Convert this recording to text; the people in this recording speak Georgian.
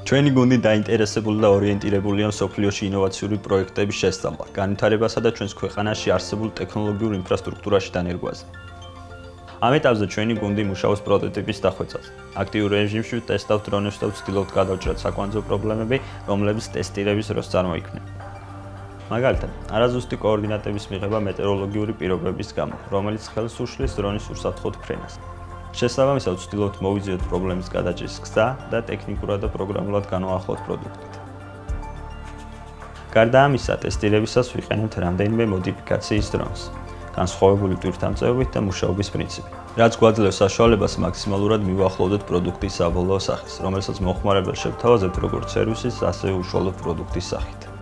ჩვენი გუნდი დაინტერესებული და ორიენტირებულია მსოფლიოში ინოვაციური პროექტების შესწავლად, განვითარებასა და ჩვენს ქვეყანაში არსებულ ტექნოლოგიურ ინფრასტრუქტურაში დანერგვაზე. ამ ეტაპზე ჩვენი გუნდი მუშაობს პროტოტიპის დახვეწაზე. აქტიურ რეჟიმში ტესტავთ დრონებს და ვცდილობთ გადავჭრათ საკვანძო პრობლემები, რომლებიც ტესტირების დროს წარმოიქმნება. მაგალითად, არაზუსტი კოორდინატების მიღება მეტეოროლოგიური პირობების გამო, რომელიც ხელს უშლის დრონის უსაფრთხოდ ფრენას. შესაბამისად, ვცდილობთ მოვიძიოთ პრობლემის გადაჭრის გზა და ტექნიკურად და პროგრამულად განვაახლოთ პროდუქტით. გარდა ამისა, ტესტირებისას ვიყენებთ რამდენიმე მოდიფიკაციის დრონს, განსხვავებული ტვირთამწვევით და მუშაობის პრინციპით, რაც გვაძლევს საშუალებას მაქსიმალურად მივუახლოვდეთ პროდუქტის საბოლოო სახეს, რომელსაც მოხმარებელს შევთავაზებთ როგორც სერვისის, ასევე უშუალოდ პროდუქტის სახით.